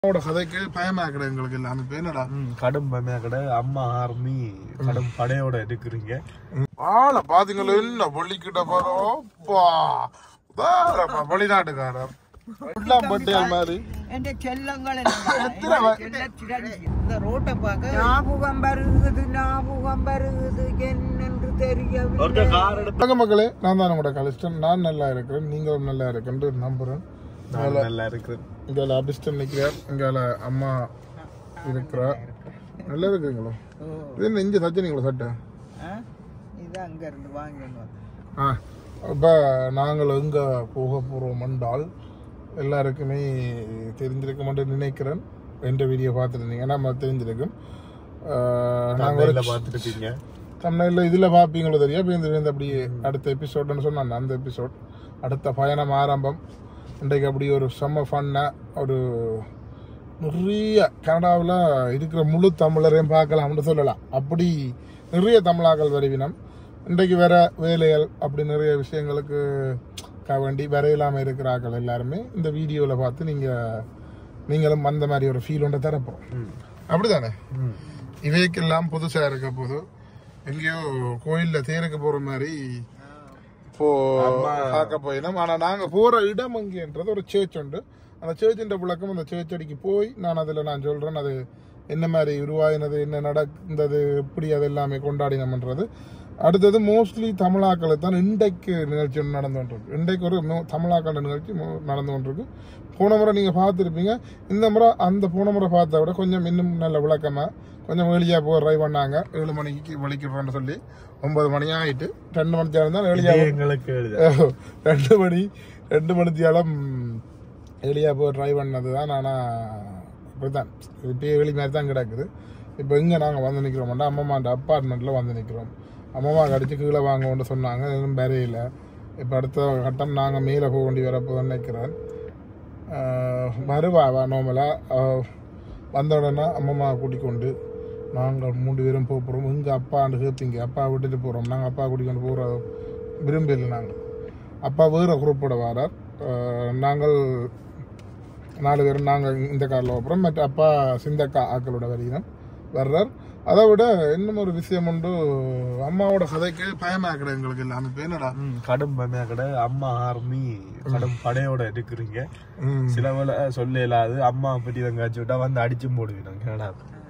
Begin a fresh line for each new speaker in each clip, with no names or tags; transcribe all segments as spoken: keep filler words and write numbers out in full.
கதைக்கு பயமாக்கட எங்களுக்கு எல்லாமே பேனடா
கடும் பயமாக்கட அம்மா ஆர்மி கடும் படையோட இருக்கிறீங்க.
ஆள பாத்தீங்களா என்ன பொள்ளிக்கிட்ட போறோப்பா வெளிநாட்டுக்காரர் மாதிரி
எന്റെ ചെല്ലങ്ങൾ ரோட்டை பார்க்க ஞாபகம் வருகுது ஞாபகம் வருகுது என்னென்று தெரியவில்லை.
மக்களே, நான் தான் உங்களோட கலிஸ்டன். நான் நல்லா இருக்கிறேன், நீங்களும் நல்லா இருக்குன்னு நம்புறேன்.
நல்லா இருக்கிறேன்.
இங்கால அபிஸ்டன் நிக்கிறார், இங்கால அம்மா இருக்கிறா. நல்லா இருக்குங்களா? இது என்ன இங்க சச்சனிங்களா சட்டை?
இது அங்க இருந்து வாங்கிட்டு
ஆ அப்போ நாங்கள் எங்கே போக போகிறோம் என்றால் எல்லாருக்குமே தெரிஞ்சிருக்க மாட்டேன்னு நினைக்கிறேன். எந்த வீடியோ பார்த்துருந்தீங்கன்னா நம்ம தெரிஞ்சிருக்கும். நாங்கள்
பார்த்துருப்பீங்க
தமிழில் இதில் பார்ப்பீங்களோ தெரியும். இப்போ இந்த அப்படியே அடுத்த எபிசோடுன்னு சொன்னாங்க. அந்த எபிசோட் அடுத்த பயணம் ஆரம்பம். இன்றைக்கு அப்படி ஒரு செம்ம ஃபன்னாக ஒரு நிறைய கனடாவில் இருக்கிற முழு தமிழரையும் பார்க்கலாம்னு சொல்லலாம். அப்படி நிறைய தமிழாக்கள் வருவினம். இன்றைக்கு வேற வேலைகள் அப்படி நிறைய விஷயங்களுக்கு வேண்டி வேற இல்லாமல் இருக்கிறார்கள் எல்லாருமே இந்த வீடியோவில் பார்த்து நீங்கள் நீங்களும் அந்த மாதிரி ஒரு ஃபீல் ஒன்றை தரப்போம். அப்படிதானே? இவைக்கெல்லாம் புதுசாக இருக்க போது எங்கேயோ கோயிலில் தேருக்கு போகிற மாதிரி இப்போ பார்க்க போயினோம். ஆனால் நாங்கள் போகிற இடம் எங்கேன்றது ஒரு சேர்ச் உண்டு. அந்த சேர்ச்சின்ற விளக்கம் அந்த சேர்ச் அடிக்கு போய் நான் அதில் நான் சொல்கிறேன் அது என்ன மாதிரி உருவாயினது, என்ன நடந்தது, எப்படி அது எல்லாமே கொண்டாடினோம்ன்றது. அடுத்தது மோஸ்ட்லி தமிழாக்களை தான் இன்றைக்கு நிகழ்ச்சி ஒன்று நடந்து கொண்டிருக்கு. இன்றைக்கு ஒரு தமிழாக்கள நிகழ்ச்சி நடந்து கொண்டிருக்கு. போன முறை நீங்கள் பார்த்துருப்பீங்க. இந்த முறை அந்த போன முறை பார்த்த விட கொஞ்சம் இன்னும் நல்ல விளக்கமாக கொஞ்சம் வெளியாக போய் ட்ரைவ் பண்ணாங்க. ஏழு மணிக்கு வலிக்கிறோன்னு சொல்லி ஒன்பது மணி ஆகிட்டு ரெண்டு மணித்தியாலம் இருந்தால் வெளியாக
எங்களுக்கு
ரெண்டு மணி ரெண்டு மணித்தியாலம் வெளியாக போய் ட்ரைவ் பண்ணது தான். ஆனால் இப்படிதான் இப்போ வெளி மாதிரி தான் கிடக்குது. இப்போ இங்கே நாங்கள் வந்து நிற்கிறோம்டா அம்மாண்ட அப்பார்ட்மெண்ட்டில் வந்து நிற்கிறோம். அம்மாவை அடித்து கீழே வாங்கன்னு சொன்னாங்க. எதுவும் வரையில. இப்போ அடுத்த கட்டம் நாங்கள் மேலே போக வேண்டி வரப்போன்னு நினைக்கிறேன். வருவாவா நார்மலாக வந்த உடனே அம்மா கூட்டிக் கொண்டு நாங்கள் மூன்று பேரும் போக போகிறோம். இங்கே அப்பாண்டு கேட்பீங்க, அப்பா விட்டுட்டு போகிறோம். நாங்கள் அப்பா கூட்டிக்கொண்டு போகிற விரும்பல. நாங்கள் அப்பா வேறு குரூப்போட வரார். நாங்கள் நாலு பேரும் நாங்கள் இந்த காரில் போகிறோம். மற்ற அப்பா சிந்தக்கா ஆக்களோட வரையினம் வர்றார். அதை விட இன்னும் ஒரு விஷயம் உண்டு. அம்மாவோட கதைக்கு பயமாக்கட எங்களுக்கு எல்லாமே பேனடா
கடும் பயமாக்கட அம்மா ஆர்மி கடும் படையோட இருக்கிறீங்க. சில வேலை சொல்ல இல்லாது அம்மா பற்றி தங்காச்சு விட்டா வந்து அடிச்சு போடுவீங்க.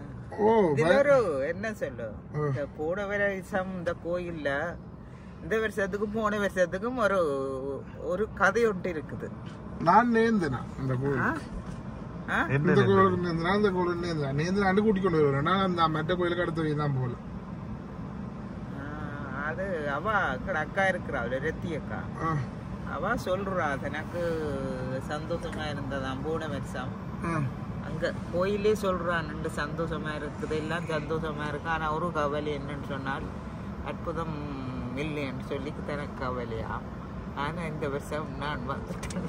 என்ன சொல்லு, இந்த போன வருஷம் இந்த கோயில்ல இந்த வருஷத்துக்கும் போன வருஷத்துக்கும் ஒரு ஒரு கதை ஒன்று இருக்குது.
நான் நேர்ந்தேனா இந்த கோயில் இந்த கோயிலுக்கு நேர்ந்தா அந்த கோயிலுக்கு நேர்ந்தா நேர்ந்து அண்டு கூட்டிக் கொண்டு வருவேன். நான் அந்த மெட்ட கோயிலுக்கு அடுத்த வரையும் தான் போகல.
அது அவ அக்கா இருக்கிறா ரெத்தி அக்கா. அவ சொல்றா எனக்கு சந்தோஷமா இருந்ததான் போன வருஷம் அங்க கோயிலே சொல்றான் சந்தோஷமா இருக்குது, எல்லாம் சந்தோஷமா இருக்கு. ஆனா ஒரு கவலை என்னன்னு சொன்னால் அற்புதம் இல்லைன்னு சொல்லி தனக்கு கவலையா. ஆனா இந்த வருஷம் நான் வந்துட்டேன்.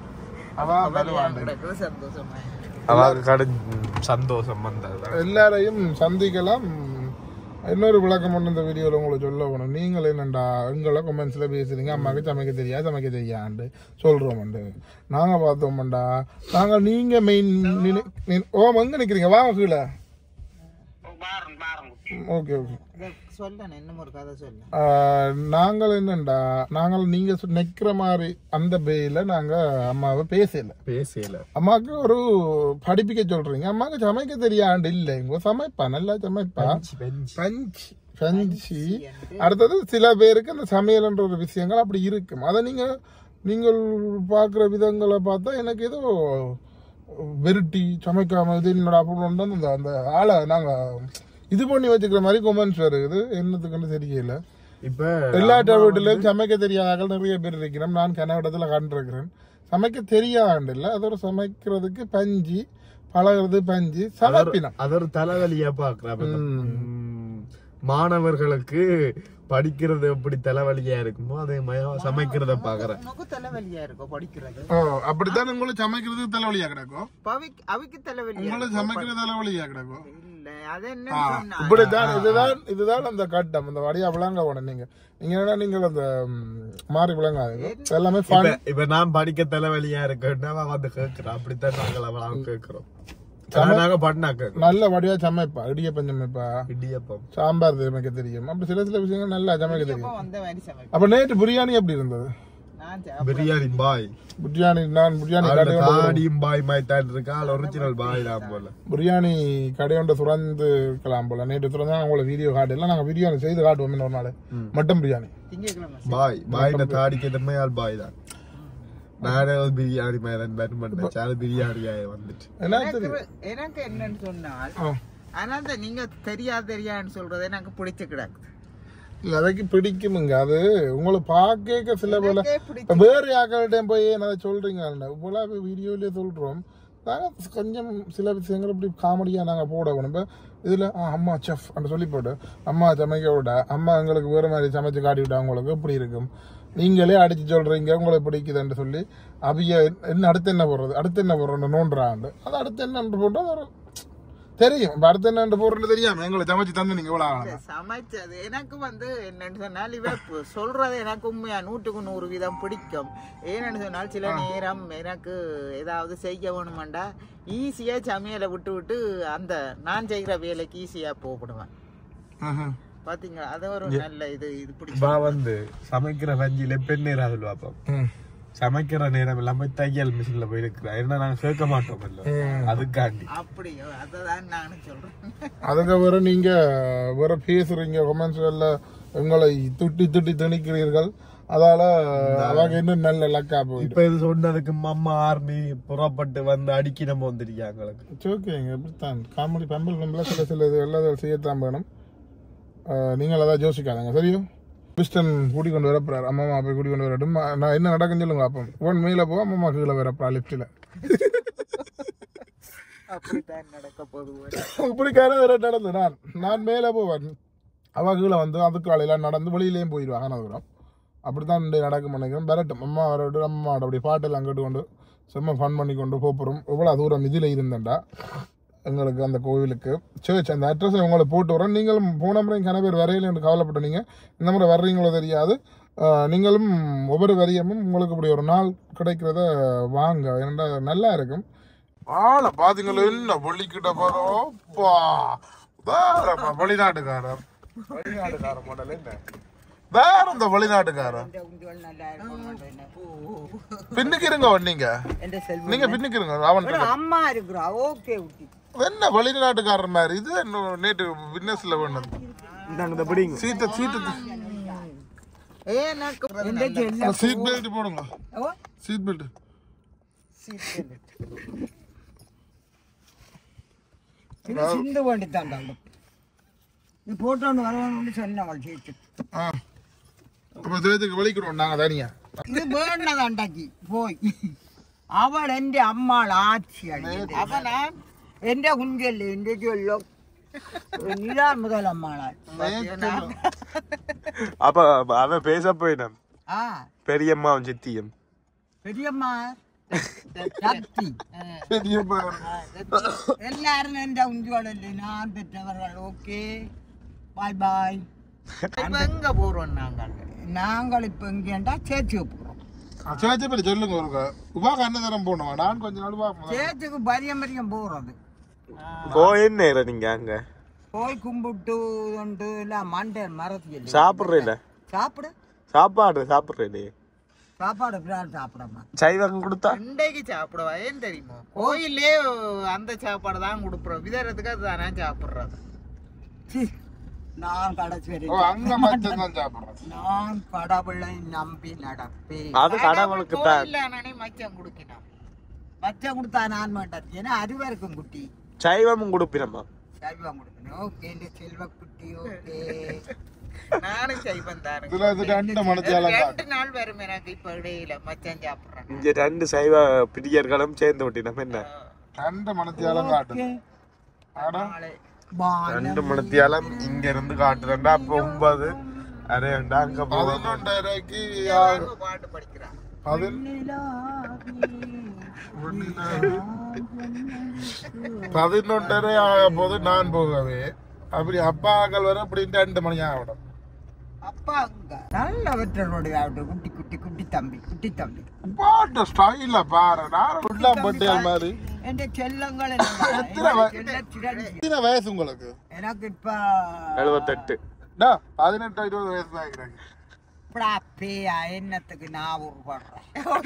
சந்தோஷம் வந்தது.
எல்லாரையும் சந்திக்கலாம். இன்னொரு விளக்கம் ஒன்று இந்த வீடியோவில் உங்களுக்கு சொல்ல போகணும். நீங்கள் என்னண்டா எங்களை கொமெண்ட்ஸில் பேசுறீங்க அம்மாவுக்கு சமைக்க தெரியாது சமைக்க தெரியாண்டு சொல்கிறோம்ண்டு. நாங்கள் பார்த்தோம்டா நாங்கள் நீங்கள் மெயின் ஓ எங்கே நிற்கிறீங்க வாங்க கீழே. ஓகே ஓகே நாங்கள் என்னண்டா நாங்கள் நீங்க நிக்கிற மாதிரி அந்த பேயில நாங்க அம்மாவை பேசல
பேசல
அம்மாவுக்கு ஒரு படிப்பிக்க சொல்றீங்க. அம்மாவுக்கு சமைக்க தெரியாண்டு இல்லை, இங்க சமைப்பா நல்லா சமைப்பா பஞ்சி பஞ்சி. அடுத்தது சில பேருக்கு அந்த சமையல்ன்ற ஒரு விஷயங்கள் அப்படி இருக்கும். அதை நீங்க நீங்கள் பாக்குற விதங்களை பார்த்தா எனக்கு ஏதோ வெரைட்டி சமைக்காம இது என்னோட அப்படி அந்த ஆளை நாங்க இது பண்ணி வச்சுக்கிற மாதிரி கொமெண்ட்ஸ் வருது. என்னத்துக்குன்னு தெரியல.
இப்ப
எல்லா வீட்டுலயும் சமைக்க தெரியாத நிறைய பேர் இருக்கிறோம். நான் கனடாத்துல கண்டிருக்கிறேன். சமைக்க தெரியாண்டு இல்ல, அதோட சமைக்கிறதுக்கு பஞ்சி பழகிறது பஞ்சி சமைப்பினம்.
அது ஒரு தலைவலியா பாக்குறேன். மாணவர்களுக்கு படிக்கிறது எப்படி தலைவலியா இருக்குமோ அதே மாதிரி சமைக்கிறத பாக்குறேன்.
உனக்கு தலைவலியா இருக்கும் படிக்கிறது.
ஓ அப்படித்தான் உங்களுக்கு சமைக்கிறதுக்கு தலைவலியா கிடக்கும்.
பவிக்கு அவிக்கு தலைவலியா
உங்களுக்கு சமைக்கிறது தலைவலியா கிடக்கும்.
இல்ல அது என்ன சொன்னா
இப்படிதான் இதுதான் இதுதான் அந்த கட்டம். அந்த வடியா விளங்க போன நீங்க நீங்க என்ன நீங்க அந்த மாறி விளங்காது எல்லாமே fun.
இப்ப நான் படிக்க தலைவலியா இருக்கேன்னா வந்து கேட்கிறேன். அப்படித்தான் நாங்கள் அவளாவும் கேட்கிறோம்.
நல்ல வடிவா சமைப்பா, இடியப்பம் சமைப்பா,
இடியப்பம்
சாம்பார் சமைக்க தெரியும். அப்படி சில சில விஷயங்கள் நல்லா சமைக்க தெரியும்.
வந்த மாதிரி சமைப்பேன்.
அப்ப நேற்று பிரியாணி எப்படி இருந்தது?
நான்
பிரியாணி பாய்
பிரியாணி நான் பிரியாணி
கடையும் பாய் மாதிரி தான் இருக்கா. ஒரிஜினல் பாய் தான் போல.
பிரியாணி கடையோட சுரந்து இருக்கலாம் போல. நேற்று சுரந்தா உங்களை வீடியோ காட்டல. நாங்க பிரியாணி செய்து காட்டுவோம் ஒரு நாள். மட்டன் பிரியாணி
பாய் பாய் தாடிக்கு எதுவுமே ஆள் பாய் தான். நானே பிரியாணி மாதிரி பிரியாணியா வந்துட்டு
எனக்கு என்னன்னு சொன்னால் ஆனா நீங்க தெரியா தெரியான்னு சொல்றது எனக்கு பிடிச்சு கிடக்குது.
இல்ல அதைக்கு பிடிக்குமுங்க. அது உங்களை பார்க்க சில போல வேற யாக்கள்கிட்ட போய் என்ன சொல்றீங்க போல வீடியோலயே சொல்றோம். நாங்க கொஞ்சம் சில விஷயங்கள் இப்படி காமெடியா நாங்க போடணும். இப்ப இதுல அம்மா செஃப் அப்படின்னு சொல்லி போட்டு அம்மா சமைக்க விட அம்மா எங்களுக்கு வேற மாதிரி சமைச்சு காட்டி விட்டா உங்களுக்கு எப்படி இருக்கும்? நீங்களே அடிச்சு சொல்றீங்க உங்களுக்கு பிடிக்குதுன்னு சொல்லி அவிய என்ன அடுத்து என்ன போடுறது அடுத்து என்ன போடுறோம் நோன்றாண்டு அது அடுத்து என்ன போட்டோம் ஒரு தெரியும். அடுத்து என்ன போடுறது தெரியாம எங்களை சமைச்சு தந்து நீங்க எவ்வளவு
சமைச்சது எனக்கு வந்து என்னன்னு சொன்னால் இவ சொல்றது எனக்கு உண்மையா நூற்றுக்கு நூறு வீதம் பிடிக்கும். ஏன்னு சொன்னால் சில நேரம் எனக்கு ஏதாவது செய்ய வேணுமாண்டா ஈஸியா சமையலை விட்டு விட்டு அந்த நான் செய்கிற வேலைக்கு ஈஸியா போகப்படுவேன். பாத்தீங்களா அது ஒரு நல்ல இது இது பிடிச்சா
வந்து சமைக்கிற வஞ்சில பெண் நேரம் சொல்லுவாப்போம். சமைக்கிற நேரம் எல்லாமே தையல் மிஷின்ல போயிருக்கிறா. ஏன்னா நாங்க கேட்க மாட்டோம் இல்ல அதுக்காண்டி
அப்படியோ அதான் நானும் சொல்றேன்.
அதுக்கு வேற நீங்க வேற பேசுறீங்க கொமெண்ட்ஸ்ல உங்களை துட்டி துட்டி திணிக்கிறீர்கள். அதால அவங்க இன்னும் நல்ல லக்கா போய்
இப்ப இது சொன்னதுக்கு அம்மா ஆர்மி புறப்பட்டு வந்து அடிக்கி நம்ம வந்துருக்காங்க.
ஓகேங்க இப்படித்தான் காமெடி பம்பல் பம்பல சில சில இது எல்லாம் செய்யத்தான் வேணும். நீங்கள் அதான் யோசிக்காதங்க சரியும். கிறிஸ்டன் கூட்டி கொண்டு வரப்போறாரு. அம்மா அம்மா போய் கூட்டி கொண்டு வரட்டும். நான் என்ன நடக்குன்னு சொல்லுங்க அப்போ ஒன் மேல போ அம்மா அம்மா கீழே வரப்பா லிப்டில் இப்படி கரை நடந்து நான் நான் மேலே போவேன். அவ கீழே வந்து அதுக்கு காலையில் நடந்து வெளியிலேயும் போயிடுவாங்க நகரம். அப்படித்தான் நடக்கும் நினைக்கிறேன். வரட்டும் அம்மா வரட்டும். அம்மா அப்படி பாட்டெல்லாம் கேட்டு கொண்டு செம்ம ஃபன் பண்ணி கொண்டு போகிறோம். எவ்வளோ தூரம் இதில் இருந்தேன்டா எங்களுக்கு அந்த கோவிலுக்கு சர்ச் அந்த அட்ரஸை உங்களை போட்டு வரேன். நீங்களும் போன முறை கன பேர் வரையில என்று கவலைப்பட்டீங்க. இந்த முறை வர்றீங்களோ தெரியாது. நீங்களும் ஒவ்வொரு வரியமும் உங்களுக்கு இப்படி ஒரு நாள் கிடைக்கிறத வாங்க. ஏன்னா நல்லா இருக்கும். ஆளை பார்த்தீங்களோ என்ன வெளிக்கிட்ட போறோம்ப்பா வேறப்பா வெளிநாட்டுக்காரர் வெளிநாட்டுக்காரர் மாடல் என்ன வேற இந்த வெளிநாட்டுக்காரர் பின்னுக்கு இருங்க. நீங்க நீங்க பின்னுக்கு இருங்க. அவன்
அம்மா இருக்கிறா ஓகே
என்ன வெளிநாட்டுக்காரர் மாதிரி இது நேற்று பிசினஸ்ல வேணும் சீட்டு சீட்டு சீட் பெல்ட் போடுங்க. சீட் பெல்ட்
சிந்து வேண்டித்தான் நீ போட்டோன்னு வரணும்னு சொன்னவள் சீட்டு
அப்ப இதுக்கு வலிக்கிறோம் நாங்க தனியா
இது வேண்டதாண்டாக்கி போய் அவள் എന്റെ അമ്മാൾ ആட்சி അവനാ എന്റെ കുഞ്ചല്ലേ എന്റെ ചൊല്ലോ நிலா முதல் அம்மாளா
அப்ப அவன் பேச போயினான். பெரியம்மாவும் சித்தியும்
பெரியம்மா சக்தி பெரியம்மா எல்லாரும் எന്റെ குஞ்சோளല്ലേ நான் பெற்றவர்கள். Okay bye bye. இப்ப எங்க போறோம் நாங்கள் நாங்கள் இப்ப எங்கேண்டா சேர்ச்சி போறோம்.
சேச்சுக்கு சொல்லுங்க ஒரு உபாக அன்னதானம் போனோம். நான் கொஞ்ச நாள் பார்ப்போம்.
சேச்சுக்கு பரியம் பரியம் போறது
போய் நேரம் நீங்க அங்க
போய் கும்பிட்டு கொண்டு எல்லாம் மண்டை மரத்து
சாப்பிடுறீல
சாப்பிடு
சாப்பாடு சாப்பிடுறீ
சாப்பாடு சாப்பிடமா
சைவம் கொடுத்தா
இன்றைக்கு சாப்பிடுவா. ஏன் தெரியுமா கோயிலே அந்த சாப்பாடு தான் கொடுக்குறோம். விதறதுக்கு அதுதானே சாப்பிடுறது. நான் கடைசி நான் கடவுளை நம்பி நடப்பேன்.
அது கடவுளுக்கு
மச்சம் குடுக்கினான் மச்சம் கொடுத்தா நான் மாட்டேன். ஏன்னா அறுவருக்கும் குட்டி
சைவமும் கொடுப்பினம்மா
சைவம் கொடுக்கணும். ஓகே செல்வ குட்டி ஓகே நானும் சைவம் தானே. ரெண்டு நாள் வரும் எனக்கு இப்ப இடையில மச்சம் சாப்பிடுறேன்.
இங்க ரெண்டு சைவ பிரியர்களும் சேர்ந்து விட்டினம் என்ன
ரெண்டு மனத்தியாலம் காட்டு
ரெண்டு மணித்தியாலம் இங்க இருந்து காட்டுறேன்டா. அப்ப ஒன்பது அரே அங்க
பதினொன்றரைக்கு
பாட்டு படிக்கிறான்.
பதினொன்றரை ஆக போது நான் போகவே அப்படி அப்பாக்கள் வர அப்படி ரெண்டு மணி ஆகணும்.
அப்பா அங்க நல்ல வெற்றனுடைய குட்டி குட்டி குட்டி தம்பி குட்டி தம்பி
பாட்டு ஸ்டைல பாரு. நான் உள்ளம் பட்டியல் மாதிரி.
என் செல்லங்கள்
எத்தனை வயசு உங்களுக்கு?
எனக்கு இப்ப
எழுபத்தெட்டு.
பதினெட்டு இருபது வயசு தான் இருக்கிறாங்க.
என்னத்துக்கு நான் உருப்படுறேன்.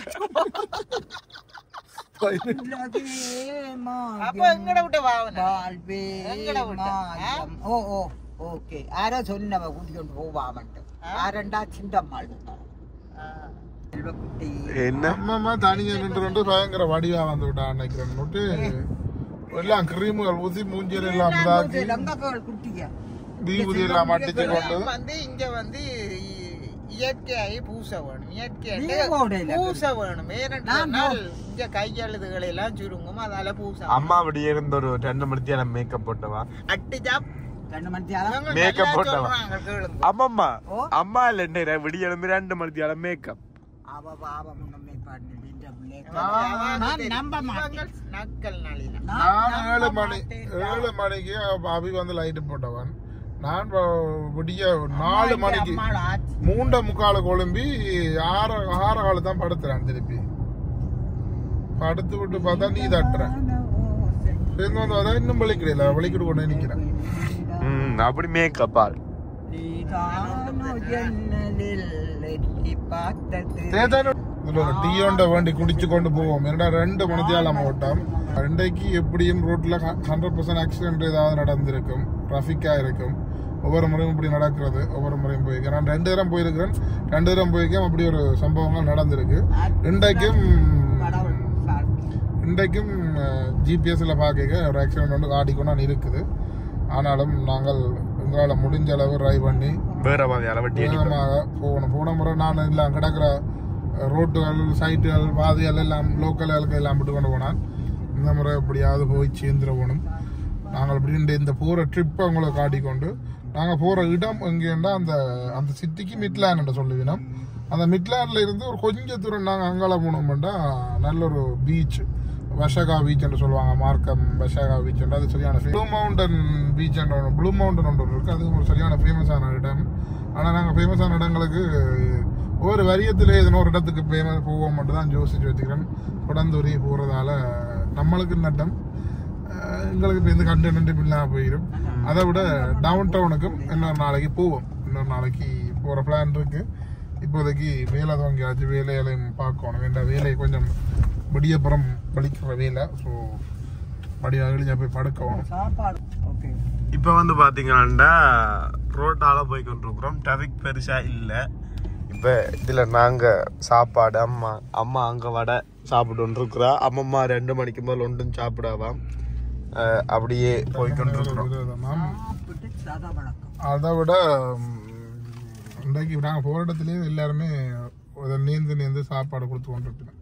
ஓ ஓ ஓகே. யாரோ சொன்னவ கூட்டி கொண்டு போவாமட்டு யாரண்டா சிந்தம்மாள் செல்வக்குட்டி
அம்மா தனியா நின்று கொண்டு பயங்கர வடிவா வந்து விட்டா நினைக்கிறேன். எல்லாம் கிரீமுகள் ஊசி மூஞ்சியல் எல்லாம்
குட்டியா
தீபுதி எல்லாம் அடிச்சு கொண்டு
வந்து இங்க வந்து இயற்கையாகி பூச வேணும். இயற்கையாகி பூச வேணும். இங்க கையெழுதுகளை எல்லாம் சுருங்கும். அதால பூச.
அம்மா அப்படியே இருந்த ஒரு ரெண்டு மணித்தியால மேக்கப் போட்டவா
அட்டிஜா ரெண்டு மணித்தியால
மேக்கப் போட்டவா. அம்மம்மா அம்மா இல்ல விடிய எழுந்து ரெண்டு மணித்தியால மேக்கப்.
அவ பாவம் நம்மை பாட்டு நம்ப மாட்டேன். நக்கல் நாளில
நான் ஏழு மணி ஏழு மணிக்கு அபி வந்து லைட் போட்டவன். நான் விடிய நாலு மணிக்கு மூண்ட முக்கால கொழும்பி ஆறு ஆறு கால தான் படுத்துறேன். திருப்பி படுத்து விட்டு பார்த்தா நீ தட்டுற இன்னும் வலிக்கல வலிக்கிட்டு கொண்டு நிக்கிறேன்.
அப்படி மேக்கப் ஆள்
டீயோண்ட வண்டி குடிச்சு கொண்டு போவோம். என்னடா ரெண்டு மணித்தியால ஓட்டம். ரெண்டைக்கு எப்படியும் ரோட்ல ஹண்ட்ரட் பர்சன்ட் ஆக்சிடென்ட் ஏதாவது நடந்திருக்கும். டிராபிக்கா இருக்கும். ஒவ்வொரு முறையும் இப்படி நடக்கிறது. ஒவ்வொரு முறையும் போயிருக்கேன். நான் ரெண்டு தரம் போயிருக்கிறேன். ரெண்டு தரம் போயிருக்கேன். அப்படி ஒரு சம்பவங்கள் நடந்திருக்கு. இன்றைக்கும் இன்றைக்கும் ஜிபிஎஸ்ல பார்க்க ஒரு ஆக்சிடென்ட் வந்து காட்டிக்கொண்டு இருக்குது. ஆனாலும் நாங்கள் எங்களால் முடிஞ்ச அளவு டிரைவ் பண்ணி வேகமாக போகணும். போன முறை நான் எல்லாம் கிடக்கிற ரோட்டுகள் சைட்டுகள் பாதைகள் எல்லாம் லோக்கல்களுக்கு எல்லாம் விட்டு கொண்டு போனால் இந்த முறை எப்படியாவது போய் சேர்ந்துட போகணும். நாங்கள் இப்படி இந்த போகிற ட்ரிப்பை அவங்கள காட்டிக்கொண்டு நாங்கள் போகிற இடம் எங்கேன்னா அந்த அந்த சிட்டிக்கு மிட்லேண்ட் சொல்லுவினோம். அந்த மிட்லேண்டில் இருந்து ஒரு கொஞ்சம் தூரம் நாங்கள் அங்கால போனோம்னா நல்ல ஒரு பீச் வஷகா பீச் என்று சொல்லுவாங்க. மார்க்கம் வஷகா பீச் என்று அது சரியான ப்ளூ மவுண்டன் பீச் என்ற ஒன்று ப்ளூ மவுண்டன் ஒன்று இருக்குது. அது ஒரு சரியான ஃபேமஸான இடம். ஆனால் நாங்கள் ஃபேமஸான இடங்களுக்கு ஒவ்வொரு வரியத்தில் எதனோ ஒரு இடத்துக்கு ஃபேமஸ் போவோம் மட்டும் தான் யோசிச்சு வச்சுக்கிறேன். தொடர்ந்து ஒரே போகிறதால நம்மளுக்கு நட்டம் எங்களுக்கு இப்போ இந்த கண்டென்ட் இல்லாமல் போயிடும். அதை விட டவுன் டவுனுக்கும் இன்னொரு நாளைக்கு போவோம். இன்னொரு நாளைக்கு போகிற பிளான் இருக்கு. இப்போதைக்கு வேலை துவங்கியாச்சு. வேலையையும் பார்க்கணும். வேண்டாம் வேலையை கொஞ்சம் விடியப்புறம் வலிக்கிற வேலை. ஸோ மடியாக வெளியே போய் படுக்கணும்.
இப்போ வந்து பார்த்தீங்கன்னா ரோட்டால போய் கொண்டிருக்கிறோம். டிராஃபிக் பெருசா இல்லை. இப்போ இதில் நாங்கள் சாப்பாடு அம்மா அம்மா அங்கே வடை சாப்பிட்டு இருக்கிறா. அம்மம்மா ரெண்டு மணிக்கு மேலே ஒன்றும் சாப்பிடாவாம். அப்படியே போய்கொண்டிருக்கிறோம்.
அதை விட இன்றைக்கு நாங்கள் போகிற இடத்துலயே எல்லாருமே நீந்து நீந்து சாப்பாடு கொடுத்து கொண்டிருக்கிறோம்.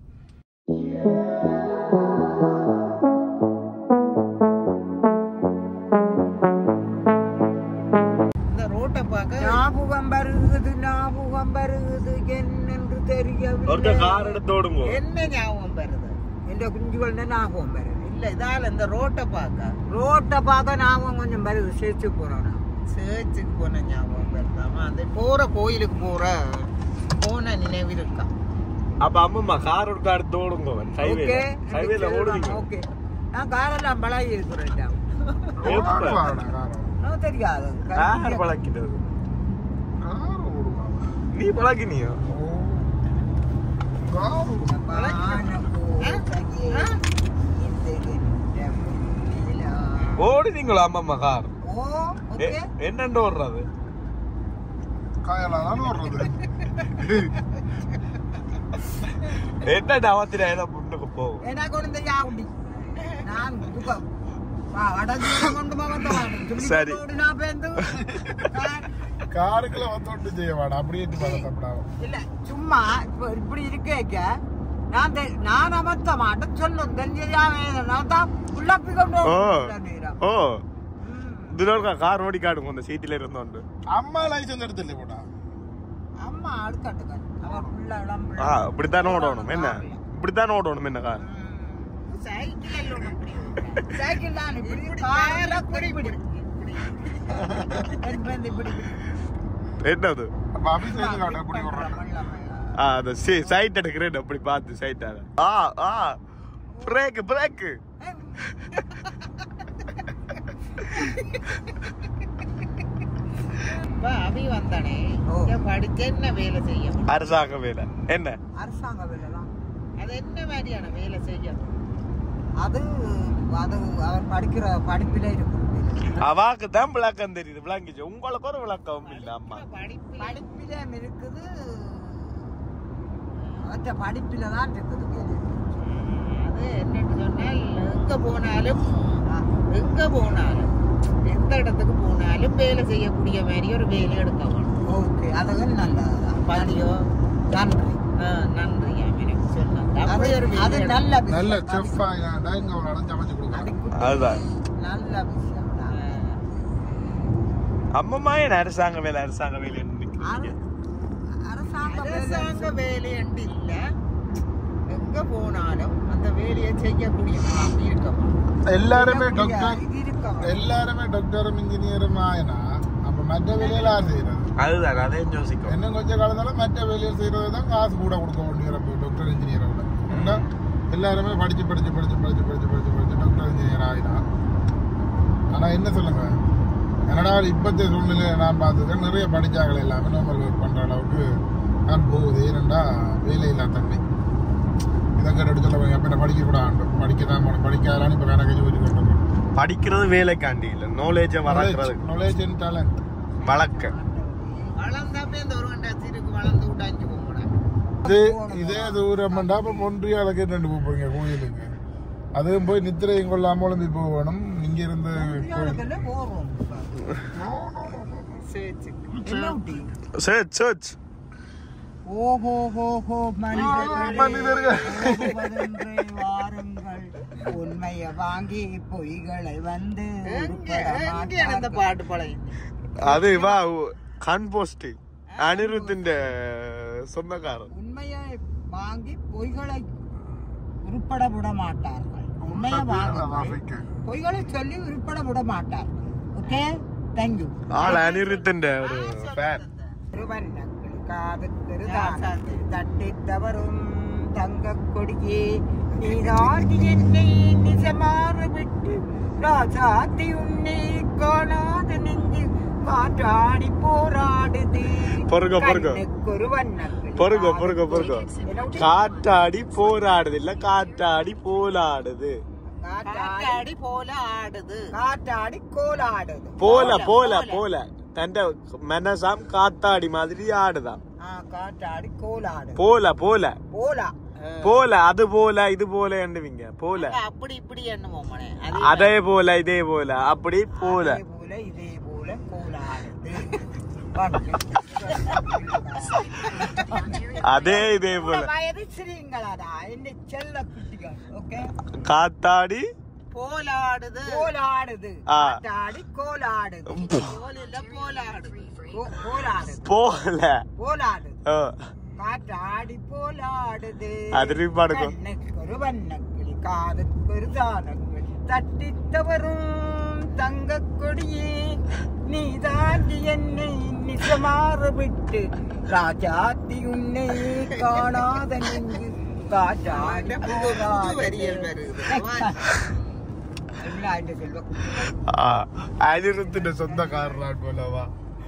இந்த ரோட்டை பார்க்க ஞாபகம் வருகுது ஞாபகம் வருகுது என்னென்று தெரியவில்லை. என்ன ஞாபகம் வருது? எந்த குஞ்சுகள் ஞாபகம் வருது இல்ல. இதால இந்த ரோட்டை பார்க்க ரோட்டை பார்க்க ஞாபகம் கொஞ்சம் வருது. சேர்ச்சு போறோம். சேர்ச்சுக்கு போன ஞாபகம் வருதாமா? அந்த போற கோயிலுக்கு போற போன நினைவு இருக்கா?
அப்ப அம்மா கார் ஒரு கார் தோடுங்க. ஹைவேல ஹைவேல ஓடுவீங்க. ஓகே.
நான் காரெல்லாம் பழகி இருக்கிறேன். தெரியாது
கார் பழக்கிட்டது. நீ பழகினியோ? ஓடுனீங்களா அம்மா கார்? என்னண்டு ஓடுறது?
காயலாம் ஓடுறது.
என்ன அவத்திர ஏதோ முன்னுக்கு போகும்.
என்ன கொண்டு யாவுடி நான் துக்கம் வா வடஜீவ கொண்டு போவதோ சரி நான் பேந்து
காருக்குள்ள வந்து செய்ய வாடா. அப்படியே தப்படாவும்
இல்ல சும்மா இப்படி இருக்கேக்க நான் நான் அமர்த்த மாட்டேன். சொல்லும் தெரிஞ்சாவே நான் தான் உள்ளப்பி கொண்டு
ஓ தினோர்க்கா கார் ஓடி காடுங்க அந்த சீட்டில இருந்தோண்டு.
அம்மா லைசன்ஸ் எடுத்துல போடா.
அம்மா அடுக்கட்டுக்க அவர் உள்ள இடம்
ஆ இப்படித்தான் ஓடணும் என்ன இப்படித்தான் ஓடணும் என்ன கார்
சைக்கிள் எல்லாம் அப்படி சைக்கிள் தான் இப்படி கார்ல இப்படி இப்படி இப்படி இப்படி
என்னது
பாபி செய்து காட்ட அப்படி ஓடுறாங்க
ஆ அது சைட் எடுக்கிறேன் அப்படி பார்த்து சைட் ஆட ஆ ஆ பிரேக் பிரேக்
அபி வந்தானே படிச்ச என்ன வேலை செய்ய
அரசாங்க வேலை என்ன
அரசாங்க வேலை தான் அது என்ன மாதிரியான வேலை செய்ய அது அது அவர் படிக்கிற படிப்பில இருக்கு
அவாக்கு தான் விளக்கம் தெரியுது விளங்கிச்சு உங்களுக்கு ஒரு விளக்கம் இல்ல அம்மா
படிப்பில இருக்குது அந்த படிப்பில தான் இருக்குது அது என்னன்னு சொன்னால் எங்க போனாலும் எங்க போனாலும் எந்த இடத்துக்கு போனாலும் வேலை செய்யக்கூடிய மாதிரி ஒரு வேலை எடுக்கணும் ஓகே அதுவும் நல்லது பாதியோ நன்றி நன்றி எனக்கு சொன்னாங்க அது நல்ல
நல்ல செஃப் ஆயினா இங்க ஒரு இடம் சமைச்சு கொடுக்கணும்
அதுதான்
நல்ல விஷயம்
அம்மம்மா என்ன அரசாங்க வேலை அரசாங்க வேலை
அரசாங்க வேலை என்று இல்ல எங்க போனாலும் அந்த வேலையை செய்யக்கூடிய மாதிரி இருக்கணும்
எல்லாருமே டாக்டர் எல்லாருமே டாக்டரும் இன்ஜினியரும் ஆயினா அப்ப மற்ற வேலையில யார் செய்யறது
அதுதான் அதே யோசிக்கும்
இன்னும் கொஞ்ச காலத்தால மற்ற வேலையை செய்யறது தான் காசு கூட கொடுக்க வேண்டிய டாக்டர் இன்ஜினியரை விட ஏன்னா எல்லாருமே படிச்சு படிச்சு படிச்சு படிச்சு படிச்சு படிச்சு படிச்சு டாக்டர் இன்ஜினியர் ஆயினா ஆனா என்ன சொல்லுங்க என்னடா இப்பத்திய சூழ்நிலையை நான் பார்த்துருக்கேன் நிறைய படிச்சாங்களே எல்லாமே நார்மல் ஒர்க் பண்ற அளவுக்கு நான் போகுது ஏனெண்டா வேலை இல்லா தன்மை இதை கேட்டு சொல்ல அப்ப படிக்க கூட ஆண்டும் படிக்க தான் போனோம் படிக்காதான் இப்ப கணக்கு ஜோதி கொண்டு
படிக்கிறது வேலைக்காண்டி இல்ல நாலேஜ் வளர்க்கிறது
நாலேஜ் அண்ட் டேலண்ட்
வளர்க்க
வளர்ந்தாப்பே இந்த ஒரு கண்டா சிறுக்கு வளர்ந்து விட்டாச்சு போகணும்
இது இதே தூரம் பண்ணா அப்ப ஒன்றியாளுக்கு ரெண்டு போறீங்க கோயிலுக்கு அதுவும் போய் நித்திரையும் கொள்ளாம ஒளிம்பி போகணும் இங்க இருந்து
சர்ச் சர்ச்
ஓஹோ ஹோ ஹோ
மனிதர்கள்
வாருங்கள் உண்மைய வாங்கி பொய்களை வந்து அந்த பாட்டு பழைய
அது வா கன்போஸ்டிங் அனிருத்தின் சொந்தக்காரன்
உண்மையை வாங்கி பொய்களை உருப்பட விட மாட்டார்கள் உண்மையை வாங்க பொய்களை சொல்லி உருப்பட விட மாட்டார்கள் ஓகே தேங்க்யூ
ஆள் அனிருத்தின் ஒரு ஃபேன்
தட்டித்தவரும் தங்க கொடியே நீராட்டி என்னை நிஜமாறு விட்டு ராஜாத்தி உன்னை காணாத நெஞ்சு காற்றாடி போராடுது
பொறுங்க பொறுங்க பொறுங்க பொறுங்க பொறுங்க காற்றாடி போராடுது இல்ல காற்றாடி போலாடுது
காற்றாடி போல ஆடுது காற்றாடி கோலாடுது
போல போல போல தண்ட மனசாம் காத்தாடி மாதிரி ஆடுதான்
காற்றாடி கோலாடு
போல போல
போலா
போல அது போல இது போல எண்ணுவீங்க போல
அப்படி இப்படி எண்ணுவோம்
அதே போல இதே போல அப்படி போல
போல இதே போல கோலாடுது
அதே இதே போல
வயது சிறியங்களாடா என்ன செல்ல குட்டிகள் ஓகே
காத்தாடி
போலாடுது போலாடுது காத்தாடி கோலாடுது போல போலாடுது போலாடுது
போல
போலாடுது காத்தாடி போலாடுது
அது பாடுங்க
ஒரு வண்ணக்கிளி காதுக்கு ஒரு தானங்கள் தட்டித்தவரும் தங்க கொடியே நீ தாண்டி என்னை நிஜமாறு விட்டு ராஜாத்தி உன்னை காணாத நெஞ்சு காற்றாடி
அனிருத்தின் சொந்தக்காரன் போலவா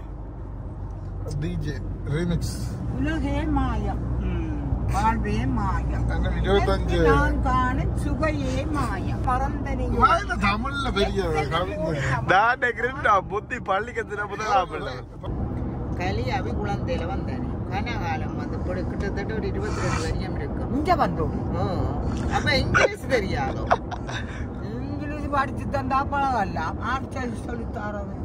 டிஜே ரீமிக்ஸ்
உலகே மாயம் வாழ்வே மாயம்
இருபத்தஞ்சு
நான் காண சுவையே மாயம் பரந்தனி
தமிழ்ல பெரிய
புத்தி பள்ளிக்கத்துல முதலாம்
கலியாவி குழந்தையில வந்தாரு கனகாலம் வந்து கிட்டத்தட்ட ஒரு இருபத்தி ரெண்டு வரையும் இருக்கும் இங்க வந்தோம் அப்ப இங்கிலீஷ் தெரியாதோ இங்கிலீஷ் படிச்சு தந்தா பழகல்ல ஆட்சி சொல்லித்தாரது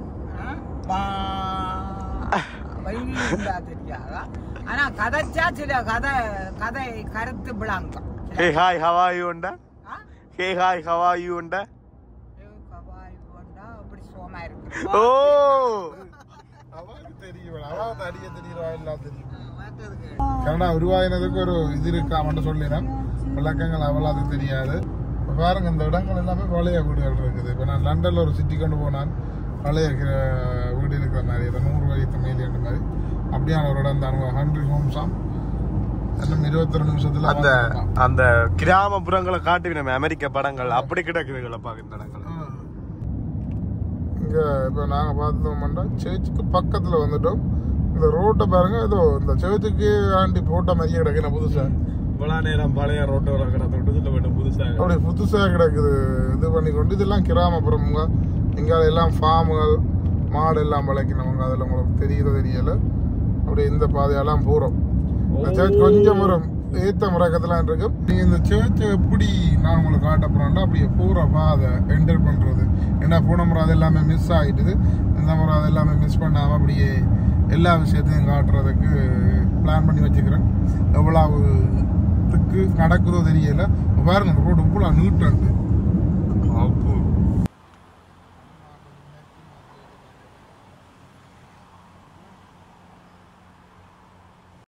தெரியாதா ஆனா கதைச்சா சில கதை கதை கருத்து விளங்கும்
hey hi how are you உண்டா hey hi how are you உண்டா
அப்படி சோமா இருக்கு
ஓ
அவளுக்கு தெரியும் அவளுக்கு அடிக்க தெரியும் எல்லாம் தெரியும் கனடா உருவாயினதுக்கு ஒரு இது இருக்காமன்னு சொல்லிடுறேன். விளக்கங்கள் அவ்வளோ அது தெரியாது. இப்போ பாருங்க இந்த இடங்கள் எல்லாமே பழைய வீடுகள் இருக்குது. இப்போ நான் லண்டனில் ஒரு சிட்டி கொண்டு போனால் பழைய வீடு இருக்கிற மாதிரி இதை நூறு வயது மேலியன்ற மாதிரி அப்படியான ஒரு இடம் தான். ஹண்ட்ரட் ஹோம்ஸாம் இன்னும் இருபத்தி ரெண்டு நிமிஷத்துல
அந்த அந்த கிராமப்புறங்களை காட்டுவி நம்ம அமெரிக்க படங்கள் அப்படி கிடக்குதுகளை பார்க்குற இடங்கள்.
இங்கே இப்போ நாங்கள் பார்த்தோம்னா சர்ச்சுக்கு பக்கத்தில் வந்துட்டோம். இந்த ரோட்டை பாருங்க, ஏதோ இந்த சர்ச்சுக்கு ஆண்டி போட்ட மாதிரியே கிடக்குறேன் புதுசாக.
இவ்வளோ நேரம் பழைய ரோட்டை கிடந்து புதுசாக
அப்படி புதுசாக கிடக்குது. இது பண்ணி கொண்டு இதெல்லாம் கிராமப்புறமுங்க. இங்கே எல்லாம் ஃபார்முகள் மாடு எல்லாம் வளர்க்கணவங்க. அதில் உங்களுக்கு தெரியுதோ தெரியலை. அப்படி இந்த பாதையெல்லாம் போகிறோம். இந்த சர்ச் கொஞ்சம் ஒரு ஏத்த முறக்கத்தெல்லாம் இருக்கு. நீங்கள் இந்த சர்ச்சை எப்படி நான் உங்களுக்கு காட்ட போகிறேன்னா அப்படியே பூரா பாதை என்டர் பண்ணுறது. ஏன்னா போன முறை அது எல்லாமே மிஸ் ஆகிட்டுது. இந்த முறை அது எல்லாமே மிஸ் பண்ணாமல் அப்படியே எல்லா விஷயத்தையும் காட்டுறதுக்கு பிளான் பண்ணி வச்சுக்கிறேன். எவ்வளவுக்கு நடக்குதோ தெரியல. பாருங்க ரோடு இவ்வளோ நீட்டாண்டு.